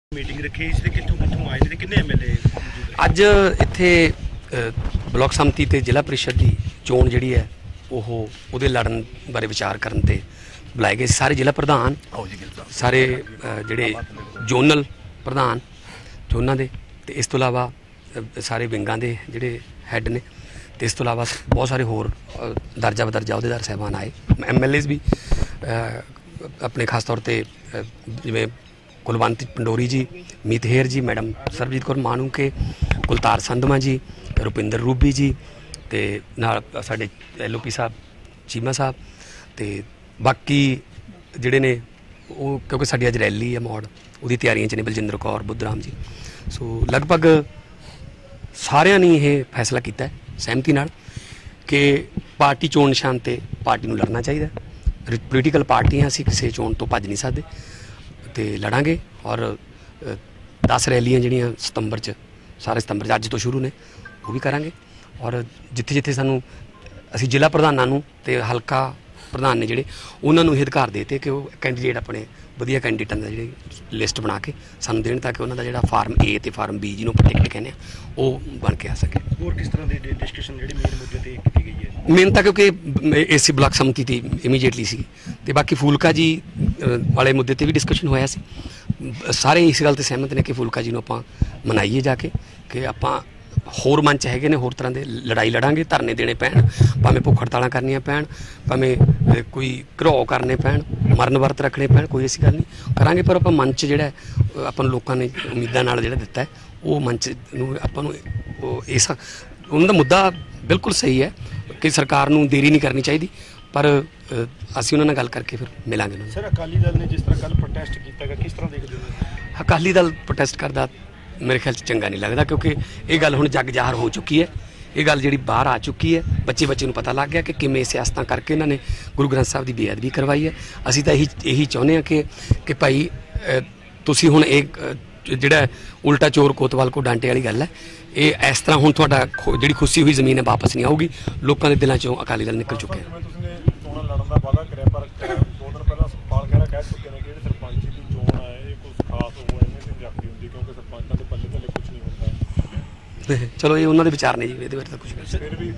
Meeting रखी इस कितों आए ने किन्ने एमएलए ਅੱਜ ਇੱਥੇ ਬਲਾਕ ਸਮਤੀ ਤੇ ਜ਼ਿਲ੍ਹਾ ਪ੍ਰੀਸ਼ਦ ਦੀ ਚੋਣ ਜਿਹੜੀ ਹੈ ਉਹਦੇ ਲੜਨ ਬਾਰੇ ਵਿਚਾਰ ਕਰਨ ਤੇ ਬੁਲਾਏ ਗਏ ਸਾਰੇ ਜ਼ਿਲ੍ਹਾ ਪ੍ਰਧਾਨ ਸਾਰੇ ਜਿਹੜੇ ਜ਼ੋਨਲ ਪ੍ਰਧਾਨ ਜ਼ੋਨਾਂ ਦੇ ਤੇ ਇਸ ਤੋਂ ਇਲਾਵਾ ਸਾਰੇ ਵਿੰਗਾਂ ਦੇ ਜਿਹੜੇ ਹੈੱਡ ਨੇ ਤੇ ਇਸ ਤੋਂ ਇਲਾਵਾ ਬਹੁਤ ਸਾਰੇ ਹੋਰ ਦਰਜਾ ਬਦਰਜਾ ਅਹੁਦੇਦਾਰ ਸਾਹਿਬਾਨ ਆਏ ਐਮਐਲਏਜ਼ ਵੀ ਆਪਣੇ ਖਾਸ ਤੌਰ ਤੇ ਜਿਵੇਂ कुलवंत पंडोरी जी, मीत हेर जी, मैडम सरबजीत कौर मानूके, कुलतार संधमा जी, रुपिंदर रूबी जी ते नाल साडे LOP साहब चीमा साहब ते बाकी जिहड़े ने वो क्योंकि साडी अज रैली है मौड़ उहदी तैयारियां च ने बलजिंदर कौर बुद्धराम जी सो लगभग सारियां ने यह फैसला किया सहमति नाल कि पार्टी चोण निशान ते पार्टी नूं लड़ना चाहिए। पोलीटिकल पार्टियां असीं किसी चोण तो भज नहीं सकते तो लड़ांगे और 10 रैलियां जिहड़ियां सितंबर सारे सितंबर अज तो शुरू ने वो भी करांगे और जिथे जिथे सानू असीं जिला प्रधानां नूं ते हलका प्रधान ने जिहड़े उन्हां नूं ये अधिकार देते कि वो कैंडीडेट अपने वधिया कैंडीडेटां दी जिहड़ी लिस्ट बना के सानू देण ताकि उन्हां दा जिहड़ा फार्म A ते फार्म B जिहनूं ਆਪਾਂ टिकट कहने वो बन के आ सके। और किस तरह दी डिस्कशन जिहड़ी मेन मुद्दे ते कीती गई है मेन तो क्योंकि इस ब्लॉक समति थी इमीजिएटली सी तो बाकी फूलका जी वाले मुद्दे ते भी डिस्कशन होया सी सारे इस गल ते सहमत ने कि फूलका जी नूं आपां मनाइए जाके कि आपां होर मंच हैगे ने होर तरह के लड़ाई लड़ांगे धरने देने पैण भावें भुख हड़तालां करनियां पैण भावें कोई घरोह करने पैण मरण वर्त रखने पैण कोई ऐसी गल नहीं करांगे पर आपां मंच जिहड़ा आपां लोकां ने उम्मीदां नाल जिहड़ा दित्ता है वो मंच नूं आपां नूं इस उन्हां दा मुद्दा बिल्कुल सही है कि सरकार नूं देरी नहीं करनी चाहिए पर असीं उन्हां नाल गल करके फिर मिलांगे। सर अकाली दल ने जिस तरह कल प्रोटेस्ट किया किस तरह देखते हो? अकाली दल प्रोटेस्ट करदा मेरे ख्याल चंगा नहीं लगता क्योंकि ये गल हुण जग जाहिर हो चुकी है ये गल जिहड़ी बाहर आ चुकी है बच्चे नूं पता लग गया कि किवें सियासतां करके इन्हां ने गुरु ग्रंथ साहब की बेअदबी करवाई है। असीं तां यही चाहुंदे हां कि भाई तुसीं हुण एक जिहड़ा उल्टा चोर कोतवाल को डांटे वाली गल है ये इस तरह हुण तुहाडा जिहड़ी खुसी हुई जमीन है वापस नहीं आऊगी लोगों के दिलों चों अकाली दल निकल चुके हैं। चलो ये उन्होंने विचार नहीं जी ये कुछ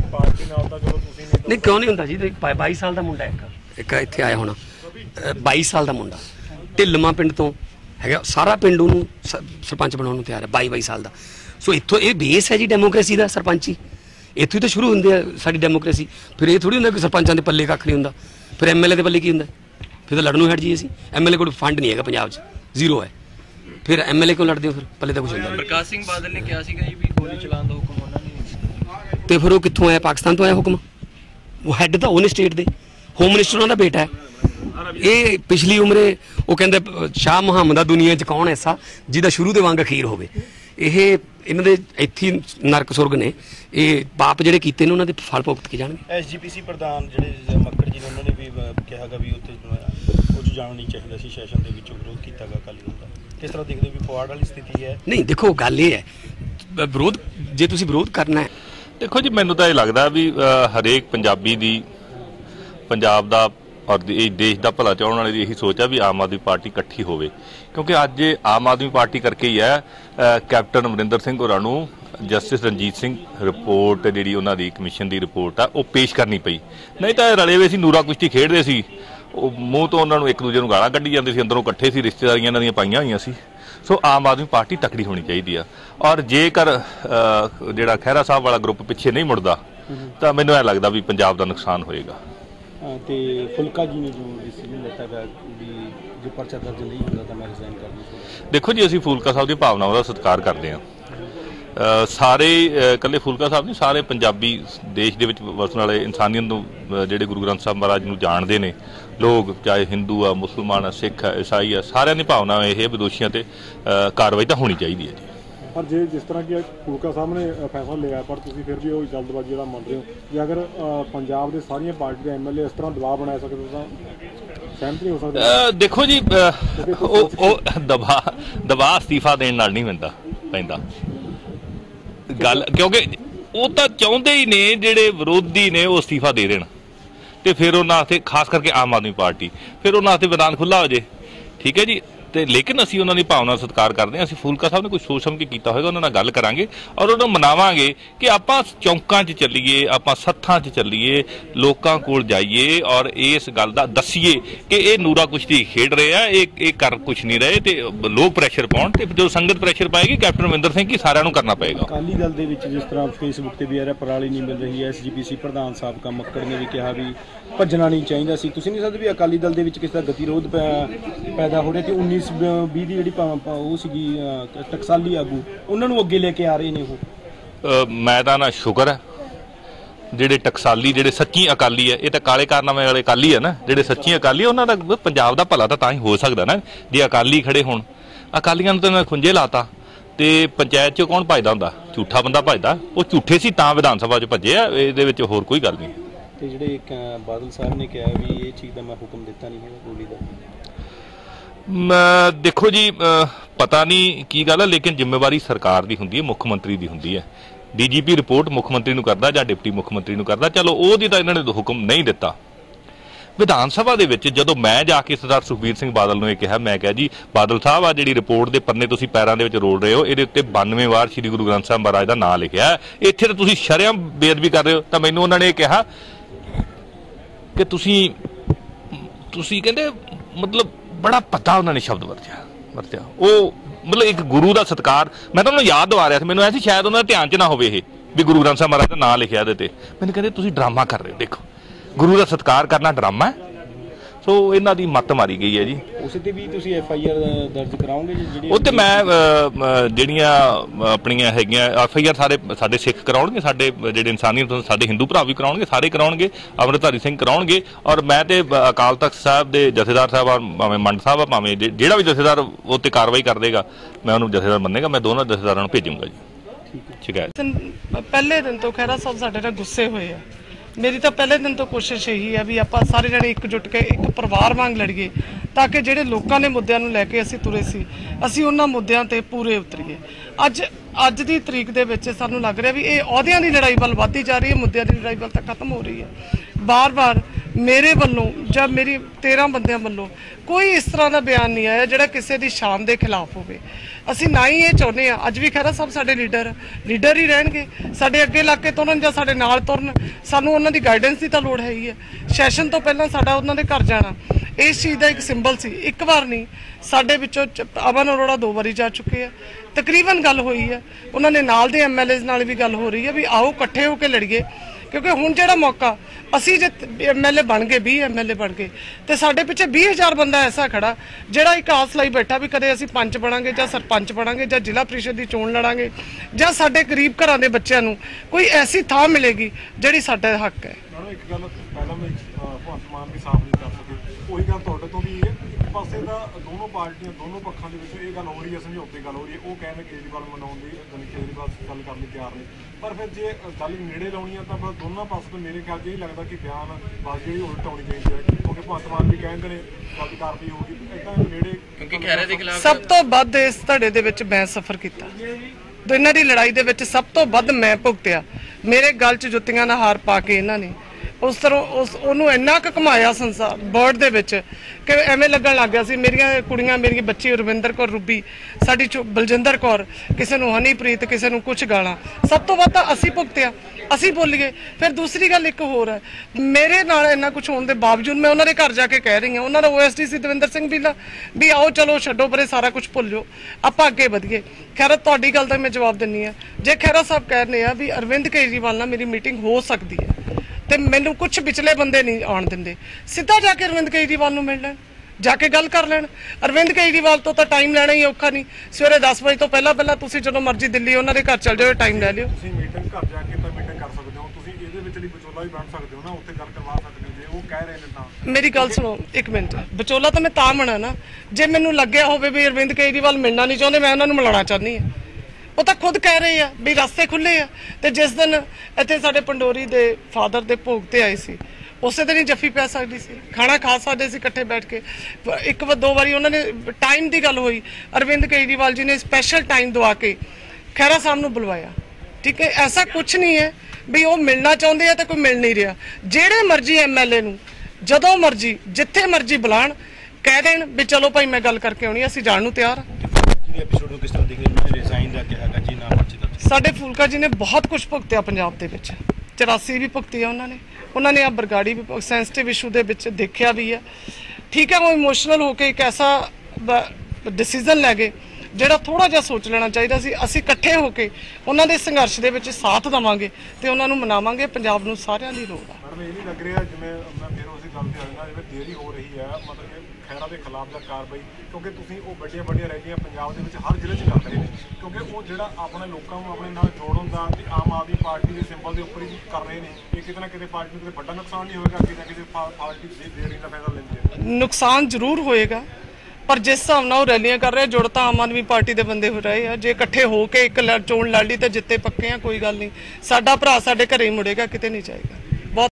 नहीं क्यों नहीं होंगे जी 22 साल का मुंडा एक इत्थे आया होना 22 साल का मुंडा ढिलमा पिंड तो है सारा पिंड उन्होंने सरपंच बनाने तैयार है 22 साल का सो इतों ये बेस है जी डेमोक्रेसी का सरपंची इतों ही तो शुरू होंगे साडी डेमोक्रेसी फिर ये थोड़ी होंगे कि सरपंचों के पल्ले कख नहीं होंगे फिर MLA के पल्ले की होंगे फिर तो लड़नों हट जी असीं MLA को फंड नहीं है पंजाब जीरो है फिर MLA क्यों लड़ते हो फिर पल्ले तो कुछ होंगे। प्रकाश सिंह बादल ने कहा सीगा जी भी गोली चलाने दा हुक्म उन्होंने तो फिर वो कित्थों आया पाकिस्तान तो आया हुक्म वो हैड तो उन्हें स्टेट दे होम मिनिस्टर उन्होंने बेटा है ये पिछली उम्रे वो कहते शाह मुहम्मद दुनिया च कौन ऐसा जिहदा शुरू दे वांग अखीर होवे ये इन्हां दे इत्थे नरक सुरग ने ये पाप जिहड़े कीते ने उन्हां दे फल भुगत के जाणगे। SGPC प्रधान जिहड़े मक्कड़ जी ने उन्होंने भी कहा भी उत्थे कुछ जाना नहीं चाहिए सी सैशन दे विच विरोध कीता गा अकाली दल दा किस तरह देखदे भी फॉरवर्ड वाली स्थिति है? नहीं देखो गल ये है विरोध जे तुसीं विरोध करना है देखो जी मैनूं तां इह लगदा भी हरेक पंजाबी दी पंजाब दा और देश का भला चाहने वाले की यही सोच है भी आम आदमी पार्टी इकट्ठी होवे क्योंकि अज आम आदमी पार्टी करके ही है कैप्टन अमरिंदर सिंह होरां नूं जस्टिस रणजीत सिंह रिपोर्ट जिहड़ी उन्हां दी कमीशन की रिपोर्ट है वो पेश करनी पई नहीं तो रले वे सी नूरा कुश्ती खेडदे सी मूँह तो उन्होंने एक दूजे गालां कड्ढी जांदे सी अंदरों इकट्ठे सी रिश्तेदारियां इन्हां दीयां पाईयां होईयां सी सो आम आदमी पार्टी तकड़ी होनी चाहिए और जेकर जिहड़ा खैरा साहब वाला ग्रुप पिछे नहीं मुड़दा तो मैनूं ऐ लगदा भी पंजाब दा नुकसान होएगा। ते फुलका जी ने जो डिसीजन लेता है भी जो पर्चा दर्ज नहीं होता तो मैं रिजाइन कर दूँ। देखो जी असीं फुलका साहब की भावनावां दा सत्कार करते हैं सारे कल्ले फुलका साहब नहीं सारे पंजाबी देश दे विच वसण वाले इंसानियत नूं जिहड़े गुरु ग्रंथ साहब महाराज नूं जाणदे ने लोग चाहे हिंदू आ मुसलमान आ सिख आ ईसाई आ सारियां दी भावना यह है दोषियों ते कार्रवाई तो होनी चाहिए है जी। पर जे जिस तरह की फुलका साहब ने फैसला लिया पर तुसीं फिर भी वो जल्दबाजी वाला मन रहे हो जे अगर पंजाब के सारियां पार्टी के MLA इस तरह दबाव बना सकते तो सहमत नहीं हो सकते? देखो जी दबाव इस्तीफा देने नाल नहीं पैंदा गल क्योंकि वो तो चाहते ही ने जिहड़े विरोधी ने वो इस्तीफा दे देण ते फिर उन्हां खास करके आम आदमी पार्टी फिर उन्हां मैदान खुला हो जाए ठीक है जी। ਤੇ ਲੇਕਿਨ ਅਸੀਂ ਉਹਨਾਂ ਦੀ ਭਾਵਨਾ ਸਤਿਕਾਰ ਕਰਦੇ ਹਾਂ। ਅਸੀਂ ਫੂਲਕਾ ਸਾਹਿਬ ਨੇ ਕੁਝ ਸੋਚ ਸਮਝ ਕੇ ਕੀਤਾ ਹੋਏਗਾ, ਉਹਨਾਂ ਨਾਲ ਗੱਲ ਕਰਾਂਗੇ ਔਰ ਉਹਨਾਂ ਨੂੰ ਮਨਾਵਾਂਗੇ ਕਿ ਆਪਾਂ ਚੌਂਕਾਂ 'ਚ ਚੱਲੀਏ, ਆਪਾਂ ਸੱਥਾਂ 'ਚ ਚੱਲੀਏ, ਲੋਕਾਂ ਕੋਲ ਜਾਈਏ ਔਰ ਇਸ ਗੱਲ ਦਾ ਦੱਸੀਏ ਕਿ ਇਹ ਨੂਰਾ ਕੁਸ਼ਤੀ ਖੇਡ ਰਹੇ ਆ, ਇਹ ਕਰ ਕੁਛ ਨਹੀਂ ਰਹੇ ਤੇ ਲੋਕ ਪ੍ਰੈਸ਼ਰ ਪਾਉਣ, ਤੇ ਜਦੋਂ ਸੰਗਤ ਪ੍ਰੈਸ਼ਰ ਪਾਏਗੀ ਕੈਪਟਨ ਅਮਰਿੰਦਰ ਸਿੰਘ ਕੀ ਸਾਰਿਆਂ ਨੂੰ ਕਰਨਾ ਪਏਗਾ। ਅਕਾਲੀ ਦਲ ਦੇ ਵਿੱਚ ਜਿਸ ਤਰ੍ਹਾਂ ਫੇਸਬੁੱਕ ਤੇ ਵੀ ਆ ਰਿਹਾ ਪਰਾਲੀ ਨਹੀਂ ਮਿਲ ਰਹੀ ਹੈ, SGPC ਪ੍ਰਧਾਨ ਸਾਬਕਾ ਮੱਕੜ ਨੇ ਵੀ ਕਿਹਾ ਵੀ ਭੱਜਣਾ ਨਹੀਂ ਚਾਹੀਦਾ ਸੀ। ਤੁਸੀਂ ਨਹੀਂ ਸਕਦੇ ਵੀ ਅਕਾਲੀ ਦਲ ਦੇ ਵਿੱਚ ਕਿਸ ਦਾ ਗਤੀਰੋਧ ਪੈਦਾ ਹੋ ਰਿਹਾ ਕਿ 19-20 ਦੀ ਜਿਹੜੀ ਉਹ ਸੀਗੀ ਟਕਸਾਲੀ ਆਗੂ ਉਹਨਾਂ ਨੂੰ ਅੱਗੇ ਲੈ ਕੇ ਆ ਰਹੇ ਨੇ ਉਹ? ਮੈਂ ਤਾਂ ਨਾ ਸ਼ੁਕਰ ਹੈ ਜਿਹੜੇ ਟਕਸਾਲੀ, ਜਿਹੜੇ ਸੱਚੀ ਅਕਾਲੀ ਹੈ, ਇਹ ਤਾਂ ਕਾਲੇ ਕਾਰਨਾਮੇ ਵਾਲੇ ਅਕਾਲੀ ਹੈ ਨਾ, ਜਿਹੜੇ ਸੱਚੀ ਅਕਾਲੀ ਉਹਨਾਂ ਦਾ ਪੰਜਾਬ ਦਾ ਭਲਾ ਤਾਂ ਹੀ ਹੋ ਸਕਦਾ ਨਾ ਜੇ ਅਕਾਲੀ ਖੜੇ ਹੋਣ। ਅਕਾਲੀਆਂ ਨੂੰ ਤਾਂ ਖੁੰਝੇ ਲਾਤਾ ਤੇ ਪੰਚਾਇਤ 'ਚ ਕੌਣ ਭੱਜਦਾ ਹੁੰਦਾ? ਝੂਠਾ ਬੰਦਾ ਭੱਜਦਾ। ਉਹ ਝੂਠੇ ਸੀ ਤਾਂ ਵਿਧਾਨ ਸਭਾ 'ਚ ਭੱਜੇ ਆ, ਇਹਦੇ ਵਿੱਚ ਹੋਰ ਕੋਈ ਗੱਲ ਨਹੀਂ। ਤੇ ਜਿਹੜੇ ਬਾਦਲ ਸਾਹਿਬ ਨੇ ਕਿਹਾ ਵੀ ਇਹ ਚੀਜ਼ ਦਾ ਮੈਂ ਹੁਕਮ ਦਿੱਤਾ ਨਹੀਂ ਹੈ ਗੋਲੀ ਦਾ, ਦੇਖੋ ਜੀ ਪਤਾ ਨਹੀਂ ਕੀ ਗੱਲ ਹੈ, ਲੇਕਿਨ ਜ਼ਿੰਮੇਵਾਰੀ ਸਰਕਾਰ ਦੀ ਹੁੰਦੀ ਹੈ, ਮੁੱਖ ਮੰਤਰੀ ਦੀ ਹੁੰਦੀ ਹੈ। DGP ਰਿਪੋਰਟ ਮੁੱਖ ਮੰਤਰੀ ਨੂੰ ਕਰਦਾ ਜਾਂ ਡਿਪਟੀ ਮੁੱਖ ਮੰਤਰੀ ਨੂੰ ਕਰਦਾ, ਚਲੋ ਉਹਦੀ ਤਾਂ ਇਹਨਾਂ ਨੇ ਹੁਕਮ ਨਹੀਂ ਦਿੱਤਾ। ਵਿਧਾਨ ਸਭਾ ਦੇ ਵਿੱਚ ਜਦੋਂ ਮੈਂ ਜਾ ਕੇ ਸਰਦਾਰ ਸੁਖਬੀਰ ਸਿੰਘ ਬਾਦਲ ਨੂੰ ਇਹ ਕਿਹਾ, ਮੈਂ ਕਿਹਾ ਜੀ ਬਾਦਲ ਸਾਹਿਬ ਆ ਜਿਹੜੀ ਰਿਪੋਰਟ ਦੇ ਪੰਨੇ ਤੁਸੀਂ ਪੈਰਾਂ ਦੇ ਵਿੱਚ ਰੋਲ ਰਹੇ ਹੋ, ਇਹਦੇ ਉੱਤੇ 92 ਵਾਰ ਸ੍ਰੀ ਗੁਰੂ ਗ੍ਰੰਥ ਸਾਹਿਬ ਮਹਾਰਾਜ ਦਾ ਨਾਂ ਲਿਖਿਆ, ਇੱਥੇ ਤਾਂ ਤੁਸੀਂ ਸ਼ਰੇਆਮ ਬੇਅਦਬੀ ਕਰ ਰਹੇ ਹੋ। ਤਾਂ ਮੈਨੂੰ ਉਹਨਾਂ ਨੇ ਇਹ ਕਿਹਾ ਕਿ ਤੁਸੀਂ ਕਹਿੰਦੇ ਮਤਲਬ ਬੜਾ ਪਤਾ ਉਹਨਾਂ ਨੇ ਸ਼ਬਦ ਵਰਤਿਆ ਉਹ ਮਤਲਬ ਇੱਕ ਗੁਰੂ ਦਾ ਸਤਿਕਾਰ। ਮੈਂ ਤਾਂ ਉਹਨੂੰ ਯਾਦ ਦਵਾ ਰਿਹਾ ਸੀ, ਮੈਨੂੰ ਐਸੀ ਸ਼ਾਇਦ ਉਹਨਾਂ ਦੇ ਧਿਆਨ 'ਚ ਨਾ ਹੋਵੇ ਇਹ ਵੀ ਗੁਰੂ ਗ੍ਰੰਥ ਸਾਹਿਬ ਮਹਾਰਾਜ ਦਾ ਨਾਂ ਲਿਖਿਆ ਇਹਦੇ ਤੇ। ਮੈਨੂੰ ਕਹਿੰਦੇ ਤੁਸੀਂ ਡਰਾਮਾ ਕਰ ਰਹੇ ਹੋ, ਦੇਖੋ ਗੁਰੂ ਦਾ ਸਤਿਕਾਰ ਕਰਨਾ ਡਰਾਮਾ ਹੈ। ਸੋ ਇਹਨਾਂ ਦੀ ਮੱਤ ਮਾਰੀ ਗਈ ਹੈ ਜੀ। ਉਸੇ ਤੇ ਵੀ ਤੁਸੀਂ FIR ਦਰਜ ਕਰਾਓਗੇ ਜਿਹੜੀ? ਉਹ ਤੇ ਮੈਂ ਜਿਹੜੀਆਂ ਆਪਣੀਆਂ ਹੈਗੀਆਂ FIR ਸਾਡੇ ਸਿੱਖ ਕਰਾਉਣਗੇ, ਸਾਡੇ ਜਿਹੜੇ ਇਨਸਾਨੀਅਤ ਸਾਡੇ ਹਿੰਦੂ ਭਰਾ ਵੀ ਕਰਾਉਣਗੇ, ਸਾਰੇ ਕਰਾਉਣਗੇ, ਅੰਮ੍ਰਿਤਧਾਰੀ ਸਿੰਘ ਕਰਾਉਣਗੇ। ਔਰ ਮੈਂ ਤੇ ਅਕਾਲ ਤਖਤ ਸਾਹਿਬ ਦੇ ਜਥੇਦਾਰ ਸਾਹਿਬ ਭਾਵੇਂ ਮੰਡ ਸਾਹਿਬ ਭਾਵੇਂ ਜਿਹੜਾ ਵੀ ਜਥੇਦਾਰ ਉੱਤੇ ਕਾਰਵਾਈ ਕਰ ਦੇਗਾ ਮੈਂ ਉਹਨੂੰ ਜਥੇਦਾਰ ਮੰਨੇਗਾ। ਮੈਂ ਦੋਨਾਂ ਜਥੇਦਾਰਾਂ ਨੂੰ ਭੇਜੂੰਗਾ ਜੀ। ਠੀਕ ਹੈ। ਪਹਿਲੇ ਦਿਨ ਤੋਂ ਖਹਿਰਾ ਸਾਹਿਬ ਸਾਡੇ ਨਾਲ ਗੁੱਸੇ ਹੋਏ ਆ। ਮੇਰੀ ਤਾਂ ਪਹਿਲੇ ਦਿਨ ਤੋਂ ਕੋਸ਼ਿਸ਼ ਇਹੀ ਹੈ ਵੀ ਆਪਾਂ ਸਾਰੇ ਜਣੇ ਇਕਜੁੱਟ ਕੇ ਇੱਕ ਪਰਿਵਾਰ ਵਾਂਗ ਲੜੀਏ ਤਾਂ ਕਿ ਜਿਹੜੇ ਲੋਕਾਂ ਨੇ ਮੁੱਦਿਆਂ ਨੂੰ ਲੈ ਕੇ ਅਸੀਂ ਤੁਰੇ ਸੀ, ਅਸੀਂ ਉਹਨਾਂ ਮੁੱਦਿਆਂ ਤੇ ਪੂਰੇ ਉਤਰੀਏ। ਅੱਜ ਦੀ ਤਰੀਕ ਦੇ ਵਿੱਚ ਸਾਨੂੰ ਲੱਗ ਰਿਹਾ ਵੀ ਇਹ ਅਹੁਦਿਆਂ ਦੀ ਲੜਾਈ ਵੱਲ ਵੱਧਦੀ ਜਾ ਰਹੀ ਹੈ, ਮੁੱਦਿਆਂ ਦੀ ਲੜਾਈ ਵੱਲ ਤਾਂ ਖਤਮ ਹੋ ਰਹੀ ਹੈ। ਬਾਰ-ਬਾਰ ਮੇਰੇ ਵੱਲੋਂ ਜਾਂ ਮੇਰੀ 13 ਬੰਦਿਆਂ ਵੱਲੋਂ ਕੋਈ ਇਸ ਤਰ੍ਹਾਂ ਦਾ ਬਿਆਨ ਨਹੀਂ ਆਇਆ ਜਿਹੜਾ ਕਿਸੇ ਦੀ ਸ਼ਾਨ ਦੇ ਖਿਲਾਫ ਹੋਵੇ। ਅਸੀਂ ਨਾ ਹੀ ਇਹ ਚਾਹੁੰਦੇ ਹਾਂ, ਅੱਜ ਵੀ ਖਹਿਰਾ ਸਾਹਿਬ ਸਾਡੇ ਲੀਡਰ ਹੀ ਰਹਿਣਗੇ, ਸਾਡੇ ਅੱਗੇ ਲੱਗ ਕੇ ਤੁਰਨ ਜਾਂ ਸਾਡੇ ਨਾਲ ਤੁਰਨ। ਸਾਨੂੰ ਉਹਨਾਂ ਦੀ ਗਾਈਡੈਂਸ ਦੀ ਤਾਂ ਲੋੜ ਹੈ ਹੀ ਹੈ। ਸੈਸ਼ਨ ਤੋਂ ਪਹਿਲਾਂ ਸਾਡਾ ਉਹਨਾਂ ਦੇ ਘਰ ਜਾਣਾ ਇਸ ਚੀਜ਼ ਦਾ ਇੱਕ ਸਿੰਬਲ ਸੀ। ਇੱਕ ਵਾਰ ਨਹੀਂ, ਸਾਡੇ ਵਿੱਚੋਂ ਅਮਨ ਅਰੋੜਾ 2 ਵਾਰੀ ਜਾ ਚੁੱਕੇ ਆ, ਤਕਰੀਬਨ ਗੱਲ ਹੋਈ ਹੈ। ਉਹਨਾਂ ਨੇ ਨਾਲ ਦੇ MLAs ਨਾਲ ਵੀ ਗੱਲ ਹੋ ਰਹੀ ਹੈ ਵੀ ਆਓ ਇਕੱਠੇ ਹੋ ਕੇ ਲੜੀਏ, ਕਿਉਂਕਿ ਹੁਣ ਜਿਹੜਾ ਮੌਕਾ ਅਸੀਂ ਜੇ MLA ਬਣ ਗਏ, 20 MLA ਬਣ ਗਏ ਤੇ ਸਾਡੇ ਪਿੱਛੇ 20,000 ਬੰਦਾ ਐਸਾ ਖੜਾ ਜਿਹੜਾ ਇੱਕ ਆਸ ਲਈ ਬੈਠਾ ਵੀ ਕਦੇ ਅਸੀਂ ਪੰਚ ਬਣਾਂਗੇ ਜਾਂ ਸਰਪੰਚ ਬਣਾਂਗੇ ਜਾਂ ਜ਼ਿਲ੍ਹਾ ਪ੍ਰੀਸ਼ਦ ਦੀ ਚੋਣ ਲੜਾਂਗੇ ਜਾਂ ਸਾਡੇ ਗਰੀਬ ਘਰਾਂ ਦੇ ਬੱਚਿਆਂ ਨੂੰ ਕੋਈ ਐਸੀ ਥਾਂ ਮਿਲੇਗੀ ਜਿਹੜੀ ਸਾਡਾ ਹੱਕ ਹੈ। ਇੱਕ ਗੱਲ ਪਹਿਲਾਂ ਮੈਂ ਭਗਵੰਤ ਮਾਨ ਵੀ ਸਾਫ਼ ਨਹੀਂ ਕਰ ਸਕੇ, ਉਹੀ ਗੱਲ ਤੁਹਾਡੇ ਤੋਂ ਵੀ ਹੈ। ਇੱਕ ਪਾਸੇ ਦਾ ਦੋਨੋਂ ਪਾਰਟੀਆਂ ਦੋਨੋਂ ਪੱਖਾਂ ਦੇ ਵਿੱਚ ਇਹ ਗੱਲ ਹੋ ਰਹੀ ਹੈ, ਸਮਝੌਤੇ ਗੱਲ ਹੋ ਰਹੀ ਹੈ। ਉਹ ਕਹਿੰਦੇ ਕੇਜਰੀਵਾਲ ਮਨਾਉਣ ਦੀ, ਕੇਜਰੀਵਾਲ ਗੱਲ ਕਰਨ ਲਈ ਤਿਆਰ ਨੇ, ਪਰ ਫਿਰ ਜੇ ਗੱਲ ਨੇੜੇ ਲਾਉਣੀ ਆ ਤਾਂ ਫਿਰ ਦੋਨਾਂ ਪਾਸੇ ਤੋਂ ਮੇਰੇ ਖਿਆਲ 'ਚ ਇਹ ਲੱਗਦਾ ਕਿ ਬਿਆਨ ਬਸ ਜਿਹੜੀ ਉਲਟ ਆਉਣੀ ਚਾਹੀਦੀ ਹੈ, ਕਿਉਂਕਿ ਭਗਵੰਤ ਮਾਨ ਵੀ ਕਹਿੰਦੇ ਨੇ ਗੱਲ ਕਾਰਵਾਈ ਹੋਊਗੀ ਇੱਦਾਂ ਨੇੜੇ, ਕਿਉਂਕਿ ਖਹਿਰੇ ਦੇ ਖਿਲਾਫ ਸਭ ਤੋਂ ਵੱਧ ਇਸ ਧੜੇ ਦੇ ਵਿੱਚ ਮੈਂ ਸਫ਼ਰ ਕੀਤਾ। ਇਹਨਾਂ ਦੀ ਲੜਾਈ ਦੇ ਵਿੱਚ ਸਭ ਤੋਂ ਵੱਧ ਮੈਂ ਭੁਗਤਿਆ। ਮੇਰੇ ਗਲ 'ਚ ਜੁੱਤੀਆਂ ਨਾਲ ਹਾਰ ਪਾ ਕੇ ਇਹਨਾਂ ਨੇ ਉਸ ਤਰ੍ਹਾਂ ਉਹਨੂੰ ਇੰਨਾ ਕੁ ਘੁਮਾਇਆ ਸੰਸਾਰ ਵਰਡ ਦੇ ਵਿੱਚ ਕਿ ਐਵੇਂ ਲੱਗਣ ਲੱਗ ਗਿਆ ਸੀ ਮੇਰੀਆਂ ਕੁੜੀਆਂ, ਮੇਰੀ ਬੱਚੀ ਰਵਿੰਦਰ ਕੌਰ ਰੂਬੀ, ਸਾਡੀ ਬਲਜਿੰਦਰ ਕੌਰ, ਕਿਸੇ ਨੂੰ ਹਨੀਪ੍ਰੀਤ, ਕਿਸੇ ਨੂੰ ਕੁਛ ਗਾਲਾਂ। ਸਭ ਤੋਂ ਵੱਧ ਤਾਂ ਅਸੀਂ ਭੁਗਤਿਆ, ਅਸੀਂ ਬੋਲੀਏ। ਫਿਰ ਦੂਸਰੀ ਗੱਲ ਇੱਕ ਹੋਰ ਹੈ, ਮੇਰੇ ਨਾਲ ਇੰਨਾ ਕੁਛ ਹੋਣ ਦੇ ਬਾਵਜੂਦ ਮੈਂ ਉਹਨਾਂ ਦੇ ਘਰ ਜਾ ਕੇ ਕਹਿ ਰਹੀ ਹਾਂ, ਉਹਨਾਂ ਦਾ OSDC ਦਵਿੰਦਰ ਸਿੰਘ ਵੀ ਆਓ ਚਲੋ ਛੱਡੋ ਪਰੇ, ਸਾਰਾ ਕੁਝ ਭੁੱਲ ਜਾਓ, ਆਪਾਂ ਅੱਗੇ ਵਧੀਏ। ਖੈਰ ਤੁਹਾਡੀ ਗੱਲ ਦਾ ਮੈਂ ਜਵਾਬ ਦਿੰਨੀ ਆ, ਜੇ ਖਹਿਰਾ ਸਾਹਿਬ ਕਹਿ ਰਹੇ ਆ ਵੀ ਅਰਵਿੰਦ ਕੇਜਰੀਵਾਲ ਨਾਲ ਮੇਰੀ ਮੀਟਿੰਗ ਹੋ ਸਕਦੀ ਹੈ ਤੇ ਮੈਨੂੰ ਕੁਝ ਵਿਚਲੇ ਬੰਦੇ ਨਹੀਂ ਆਉਣ ਦਿੰਦੇ, ਸਿੱਧਾ ਜਾ ਕੇ ਅਰਵਿੰਦ ਕੇਜਰੀਵਾਲ ਨੂੰ ਮਿਲ ਲੈਣ, ਜਾ ਕੇ ਗੱਲ ਕਰ ਲੈਣ। ਅਰਵਿੰਦ ਕੇਜਰੀਵਾਲ ਤੋਂ ਤਾਂ ਟਾਈਮ ਲੈਣਾ ਹੀ ਔਖਾ ਨਹੀਂ। ਸਵੇਰੇ 10 ਵਜੇ ਤੋਂ ਪਹਿਲਾਂ ਤੁਸੀਂ ਜਦੋਂ ਮਰਜ਼ੀ ਦਿੱਲੀ ਉਹਨਾਂ ਦੇ ਘਰ ਚੱਲ ਜਾਓ, ਟਾਈਮ ਲੈ ਲਿਓ। ਤੁਸੀਂ ਮੀਟਿੰਗ ਘਰ ਜਾ ਕੇ ਤਾਂ ਮੀਟਿੰਗ ਕਰ ਸਕਦੇ ਹੋ, ਤੁਸੀਂ ਇਹਦੇ ਵਿੱਚ ਲਈ ਵਿਚੋਲਾ ਵੀ ਬਣ ਸਕਦੇ ਹੋ ਨਾ, ਉੱਥੇ ਗੱਲ ਕਰਵਾ ਸਕਦੇ ਹੋ ਜੇ ਉਹ ਕਹਿ ਰਹੇ ਨੇ ਤਾਂ। ਮੇਰੀ ਗੱਲ ਸੁਣੋ ਇੱਕ ਮਿੰਟ, ਵਿਚੋਲਾ ਤਾਂ ਮੈਂ ਤਾਂ ਬਣਾ ਨਾ ਜੇ ਮੈਨੂੰ ਲੱਗਿਆ ਹੋਵੇ ਵੀ ਅਰਵਿੰਦ ਕੇਜਰੀਵਾਲ ਮਿਲਣਾ ਨਹੀਂ ਚਾਹੁੰਦੇ, ਮੈਂ ਉਹਨਾਂ ਨੂੰ ਮਿਲਾਉਣਾ ਚਾਹੁੰਦੀ ਹਾਂ। ਉਹ ਤਾਂ ਖੁਦ ਕਹਿ ਰਹੇ ਆ ਵੀ ਰਸਤੇ ਖੁੱਲੇ ਆ। ਤੇ ਜਿਸ ਦਿਨ ਇੱਥੇ ਸਾਡੇ ਪੰਡੋਰੀ ਦੇ ਫਾਦਰ ਦੇ ਭੋਗ ਤੇ ਆਏ ਸੀ, ਉਸੇ ਦਿਨ ਹੀ ਜੱਫੀ ਪੈ ਸਕਦੀ ਸੀ, ਖਾਣਾ ਖਾ ਸਕਦੇ ਸੀ ਇਕੱਠੇ ਬੈਠ ਕੇ। 1-2 ਵਾਰੀ ਉਹਨਾਂ ਨੇ ਟਾਈਮ ਦੀ ਗੱਲ ਹੋਈ, ਅਰਵਿੰਦ ਕੇਜਰੀਵਾਲ ਜੀ ਨੇ ਸਪੈਸ਼ਲ ਟਾਈਮ ਦਵਾ ਕੇ ਖਹਿਰਾ ਸਾਹਿਬ ਨੂੰ ਬੁਲਵਾਇਆ। ਠੀਕ ਹੈ, ਐਸਾ ਕੁਝ ਨਹੀਂ ਹੈ ਵੀ ਉਹ ਮਿਲਣਾ ਚਾਹੁੰਦੇ ਆ ਤਾਂ ਕੋਈ ਮਿਲ ਨਹੀਂ ਰਿਹਾ। ਜਿਹੜੇ ਮਰਜ਼ੀ MLA ਨੂੰ ਜਦੋਂ ਮਰਜ਼ੀ ਜਿੱਥੇ ਮਰਜ਼ੀ ਬੁਲਾਣ, ਕਹਿ ਦੇਣ ਵੀ ਚਲੋ ਭਾਈ ਮੈਂ ਗੱਲ ਕਰਕੇ ਆਉਣੀ, ਅਸੀਂ ਜਾਣ ਨੂੰ ਤਿਆਰ ਹਾਂ। ਐਪੀਸੋਡ ਨੂੰ ਕਿਸ ਤਰ੍ਹਾਂ ਦੇਖਦੇ ਹੋ? ਰਿਜ਼ਾਈਨ ਦਾ ਕਿਹਾ ਹੈਗਾ ਜੀ ਨਾ ਪਰਚੇ ਦਾ ਸਾਡੇ ਫੂਲਕਾ ਜੀ ਨੇ ਬਹੁਤ ਕੁਝ ਭੁਗਤਿਆ ਪੰਜਾਬ ਦੇ ਵਿੱਚ, 84 ਵੀ ਭੁਗਤੀ ਆ ਉਹਨਾਂ ਨੇ ਆ ਬਰਗਾੜੀ ਵੀ ਸੈਂਸਿਟਿਵ ਇਸ਼ੂ ਦੇ ਵਿੱਚ ਦੇਖਿਆ ਵੀ ਹੈ। ਠੀਕ ਹੈ, ਉਹ ਇਮੋਸ਼ਨਲ ਹੋ ਕੇ ਇੱਕ ਐਸਾ ਡਿਸੀਜਨ ਲੈ ਗਏ ਜਿਹੜਾ ਥੋੜਾ ਜਿਹਾ ਸੋਚ ਲੈਣਾ ਚਾਹੀਦਾ ਸੀ। ਅਸੀਂ ਇਕੱਠੇ ਹੋ ਕੇ ਉਹਨਾਂ ਦੇ ਸੰਘਰਸ਼ ਦੇ ਵਿੱਚ ਸਾਥ ਦੇਵਾਂਗੇ ਤੇ ਉਹਨਾਂ ਨੂੰ ਮਨਾਵਾਂਗੇ। ਪੰਜਾਬ ਨੂੰ ਸਾਰਿਆਂ ਦੀ ਲੋੜ ਆ। ਮੈਡਮ ਇਹ ਨਹੀਂ ਲੱਗ ਰਿਹਾ ਜਿਵੇਂ ਮੈਂ ਫਿਰ ਉਸੇ ਗੱਲ ਤੇ ਆਉਂਦਾ, ਜਿਵੇਂ ਦੇਰੀ ਹੋ ਰਹੀ ਹੈ ਮਤਲਬ ਕਿ ਖਹਿਰਾ ਦੇ ਖਿਲਾਫ ਦਾ ਕਾਰਵਾਈ, ਕਿਉਂਕਿ ਤੁਸੀਂ ਉਹ ਵੱਡੀਆਂ ਰੈਲੀਆਂ ਪੰਜਾਬ ਦੇ ਵਿੱਚ ਹਰ ਜ਼ਿਲ੍ਹੇ 'ਚ ਕਰ ਰਹੇ ਨੇ, ਕਿਉਂਕਿ ਉਹ ਜਿਹੜਾ ਆਪਣੇ ਲੋਕਾਂ ਨੂੰ ਆਪਣੇ ਨਾਲ ਜੋੜਨ ਦਾ ਤੇ ਆਮ ਆਦਮੀ ਪਾਰਟੀ ਦੇ ਸਿੰਬਲ ਦੇ ਉੱਪਰ ਹੀ ਕਰ ਰਹੇ ਨੇ, ਇਹ ਕਿਤੇ ਨਾ ਕਿਤੇ ਪਾਰਟੀ ਨੂੰ ਵੱਡਾ ਨੁਕਸਾਨ ਨਹੀਂ ਹੋਵੇਗਾ? ਕਿਤੇ ਨਾ ਕਿਤੇ ਪਾਰਟੀ ਦੇਰੀ ਦਾ ਫਾਇਦਾ ਲੈਂਦੀ ਹੈ। ਨੁਕਸਾਨ ਜ਼ਰੂਰ ਹੋਏਗਾ, ਪਰ ਜਿਸ ਹਿਸਾਬ ਨਾਲ ਉਹ ਰੈਲੀਆਂ ਕਰ ਰਹੇ, ਜੁੜ ਤਾਂ ਆਮ ਆਦਮੀ ਪਾਰਟੀ ਦੇ ਬੰਦੇ ਹੋ ਰਹੇ ਆ। ਜੇ ਇਕੱਠੇ ਹੋ ਕੇ ਇੱਕ ਚੋਣ ਲੜ ਲਈ ਤਾਂ ਜਿੱਤੇ ਪੱਕੇ ਆ, ਕੋਈ ਗੱਲ ਨਹੀਂ। ਸਾਡਾ ਭਰਾ ਸਾਡੇ ਘਰੇ ਹੀ ਮੁੜੇਗਾ, ਕਿਤੇ ਨਹੀਂ ਜਾਏਗਾ।